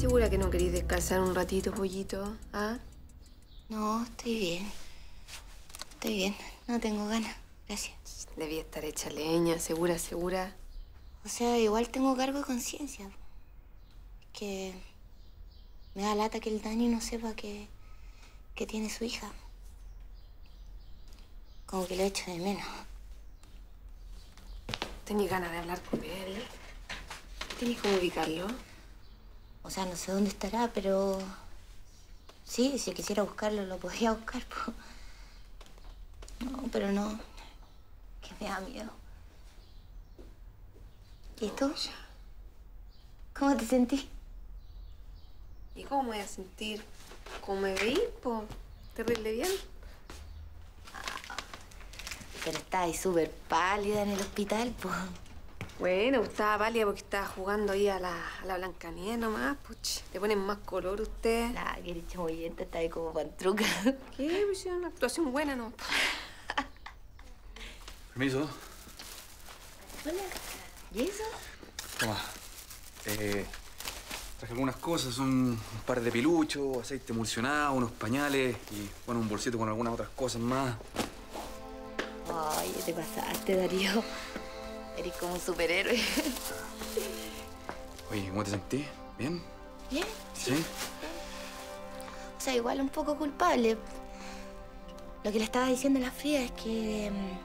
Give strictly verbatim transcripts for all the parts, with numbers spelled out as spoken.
¿Segura que no queréis descansar un ratito, pollito? ¿Ah? No, estoy bien. Estoy bien. No tengo ganas. Gracias. Debí estar hecha leña, segura, segura. O sea, igual tengo cargo de conciencia. Que me da lata que el Dani no sepa que, que tiene su hija. Como que lo echo de menos. ¿Tenís ganas de hablar con él? ¿Tenís cómo ubicarlo? O sea, no sé dónde estará, pero... Sí, si quisiera buscarlo, lo podría buscar, po. No, pero no. Que me da miedo. ¿Y tú? ¿Cómo te sentís? ¿Y cómo me voy a sentir? ¿Cómo me veí, po? ¿Terrible bien? Pero estás ahí súper pálida en el hospital, po. Bueno, estaba pálida porque estaba jugando ahí a la, a la Blancanieves nomás, puch. Le ponen más color usted. Nah, que eres chamoyenta, está ahí como pantruca. ¿Qué? Pues es una actuación buena, ¿no? Permiso. Hola. ¿Y eso? Toma. Eh, traje algunas cosas, un, un par de piluchos, aceite emulsionado, unos pañales y, bueno, un bolsito con algunas otras cosas más. Ay, te pasaste, Darío. Eres como un superhéroe. Oye, ¿cómo te sentís? ¿Bien? ¿Bien? ¿Sí? ¿Sí? O sea, igual un poco culpable. Lo que le estaba diciendo a la Frida es que...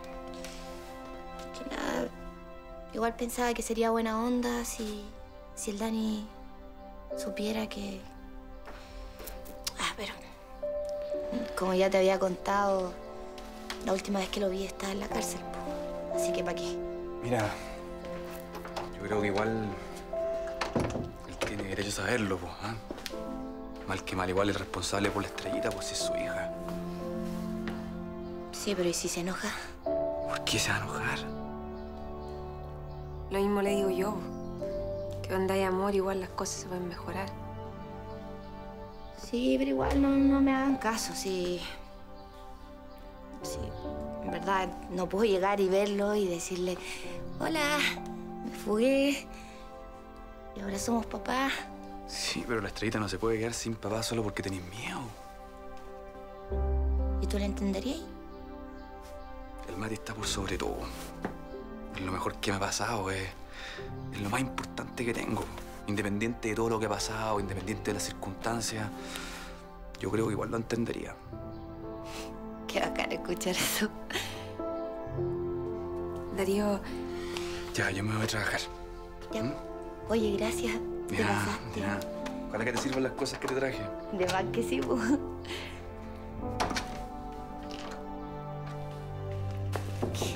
que nada... Igual pensaba que sería buena onda si... si el Dani supiera que... Ah, pero... Como ya te había contado, la última vez que lo vi estaba en la cárcel, po. Así que ¿para qué? Mira, yo creo que igual él tiene derecho a saberlo, pues, ¿ah? Mal que mal, igual es responsable por la estrellita, pues es su hija. Sí, pero ¿y si se enoja? ¿Por qué se va a enojar? Lo mismo le digo yo. Que donde hay amor, igual las cosas se pueden mejorar. Sí, pero igual no, no me hagan caso, sí. Sí, en verdad no puedo llegar y verlo y decirle, hola, me fugué y ahora somos papás. Sí, pero la estrellita no se puede quedar sin papá solo porque tenés miedo. ¿Y tú lo entenderías? El Mati está por sobre todo. Es lo mejor que me ha pasado, es, es lo más importante que tengo. Independiente de todo lo que ha pasado, independiente de las circunstancias, yo creo que igual lo entendería. Qué bacán escuchar eso. Darío... Ya, yo me voy a trabajar. Ya. ¿Mm? Oye, gracias. Te Ya, pasaste. ya. Ojalá que te sirvan las cosas que te traje. De más que sí, po. ¿Qué?